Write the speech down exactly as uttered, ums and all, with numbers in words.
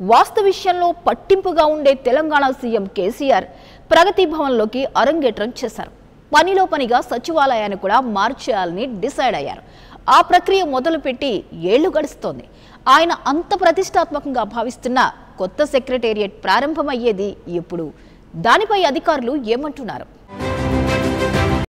వాస్తు విషయంలో పట్టింపుగా ఉండే తెలంగాణ సీఎం కేసీఆర్ ప్రగతి భవన్లోకి అరంగేట్రం చేశారు. పనిలో పనిగా సచివాలయాన్ని కూడా మార్చేయాలని డిసైడ్ అయ్యారు. ఆ ప్రక్రియ మొదలుపెట్టి ఏళ్లు గడుస్తోంది. ఆయన అంత ప్రతిష్టాత్మకంగా భావిస్తున్న కొత్త సెక్రటేరియట్ ప్రారంభమయ్యేది ఎప్పుడు? దానిపై అధికారులు ఏమంటున్నారు?